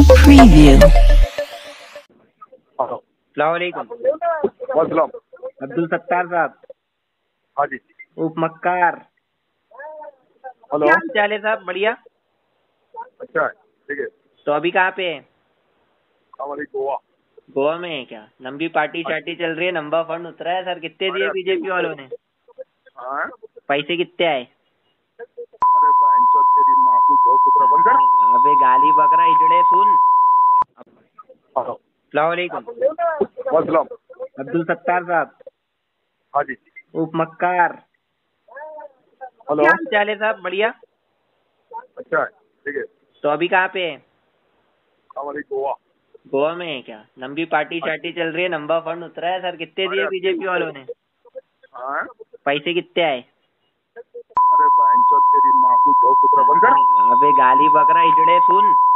preview. अस्सलामुअलैकुम। वालेकुम। अब्दुल सत्तार साहब, हाँ जी। उप मक्कार, हेलो। क्या हाल चाल है साहब? बढ़िया। अच्छा ठीक है। तो अभी कहाँ पे है? हमारी गोवा। गोवा में है क्या? लंबी पार्टी शार्टी चल रही है, नंबर फंड उतरा है सर। कितने दिए बीजेपी वालों ने? हाँ? पैसे कितने आए? अरे बहनचोद तेरी माँ को दो कुतरा बंद कर। अबे गाली बकरा इजड़े सुन। हेलो। अस्सलामुअलैकुम। वालेकुम। अब्दुल सत्तार साहब, हाँ जी। उप मक्कार, हेलो। क्या हाल चाल है साहब? बढ़िया। अच्छा ठीक है। तो अभी कहाँ पे है? हमारी गोवा। गोवा में है क्या? लंबी पार्टी शार्टी चल रही है, नंबर फंड उतरा है सर। कितने दिए बीजेपी वालों ने? हाँ? पैसे कितने आए? अरे बहनचोद तेरी माँ को दो कुतरा बंद कर। अबे गाली बकरा इजड़े सुन।